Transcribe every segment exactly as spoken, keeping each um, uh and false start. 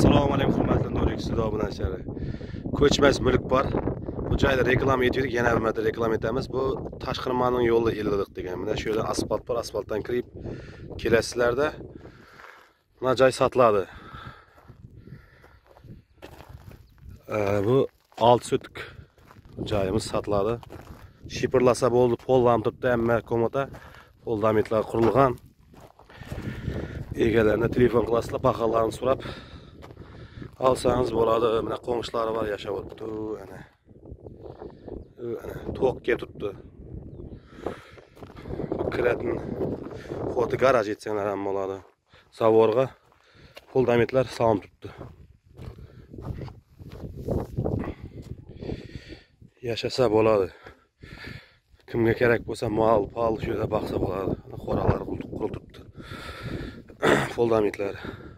Assalomu alaykum hurmatli Nuriy obunachilari. Ko'chmas mulk bor. Bu joyda reklama etdik, yana bir marta reklama etamiz. Bu Tashqirmaning yo'li ildiq degan. Mana shu yerda asfalt bor, asfaltdan kirib kelasizlarda mana joy sotiladi. Bu olti sotik joyimiz sotiladi. Shipirlasa bo'ldi, pollam turibdi, hamma komata poldametlar qurilgan. Egalarına telefon qilasizlar, baholarni so'rab alsangiz bo'ladi. Mana qo'ng'ishlari bor, yashab o'tibdi. Ana. Ana to'q kelib turibdi. Kiratni foto garaj etsanglar ham bo'ladi. Savorga poldametlar solinib turibdi. Yashasa bo'ladi. Kimga kerak bo'lsa mol, pol shu yerda baqsa bo'ladi. Qoralar qurib turibdi. Poldametlar.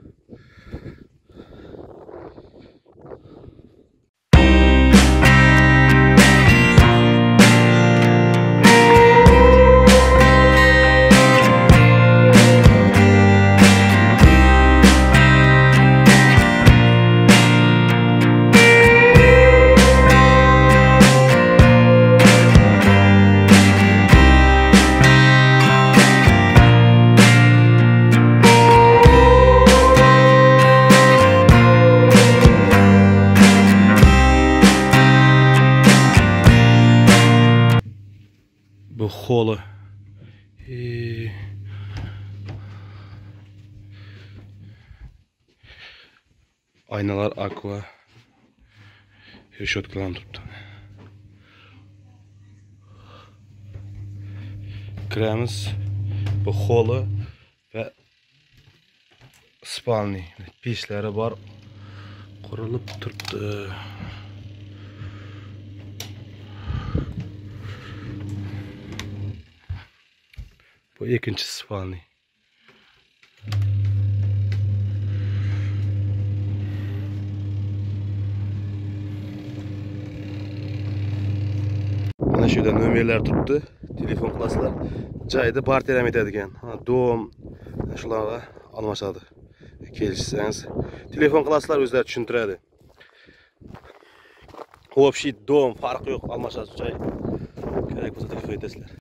Bu holu. Ee, aynalar aqua. Решетkalar turibdi. Kiramiz. Bu holu ve spalni. Peshlari bor. Qurilib turibdi. Bu ikinci spalni. Mana shu yerda nomerlar turibdi. Telefon qilasizlar. Joyda partiyalar etadigan. Dom shularga almashadi. Kelishsangiz telefon qilasizlar, o'zlari tushuntiradi. Общий dom farqi yo'q, almashasiz joy. Kerak bo'lsa telefon etasizlar.